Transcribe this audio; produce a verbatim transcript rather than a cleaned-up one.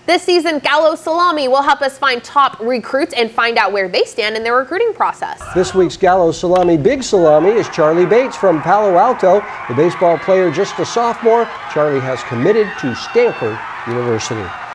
This season, Gallo Salame will help us find top recruits and find out where they stand in their recruiting process. This week's Gallo Salame Big Salami is Charlie Bates from Palo Alto. The baseball player, just a sophomore, Charlie has committed to Stanford University.